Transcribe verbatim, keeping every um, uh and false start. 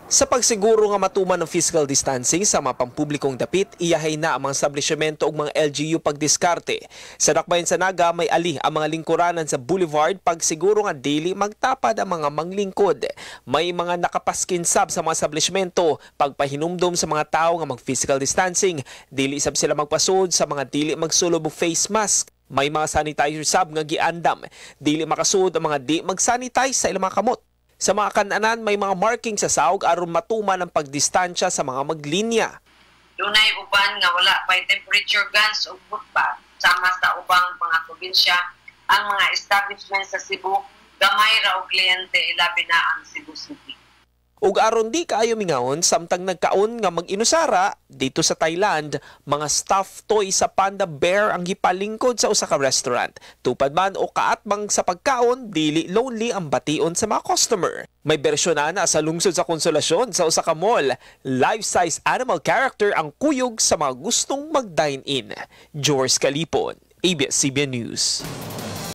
Sa pagsiguro nga matuman ng physical distancing sa mga pampublikong dapit, iyahay na ang mga establishmento ug mga L G U pagdiskarte. Sa Dakbayan sa Naga, may ali ang mga lingkuranan sa Boulevard pagsiguro nga dili magtapad ang mga manglingkod. May mga nakapaskin sab sa mga establishmento pagpahinumdom sa mga tao nga mag-physical distancing, dili sab sila magpasud sa mga dili magsulob og face mask. May mga sanitizer sab nga giandam, dili makasud ang mga di mag-sanitize sa ilang mga kamot. Sa mga kananan, may mga marking sa sahog aron matuman ang pagdistansya sa mga maglinya. Dunay uban nga wala pay temperature guns o footbath. Sama sa ubang mga probinsya, ang mga establishment sa Cebu, gamay ra og kliyente ilabi na ang Cebu City. Ug aron di kaayo mingawon samtang nagkaon nga mag-inusara dito sa Thailand, mga stuffed toy sa panda bear ang gipalingkod sa usa ka restaurant. Tupad man o kaatbang sa pagkaon, dili lonely ang bation sa mga customer. May bersyon na sa lungsod sa Konsolasyon sa usa ka mall. Life-size animal character ang kuyog sa mga gustong mag-dine in. George Calipon, A B S C B N News.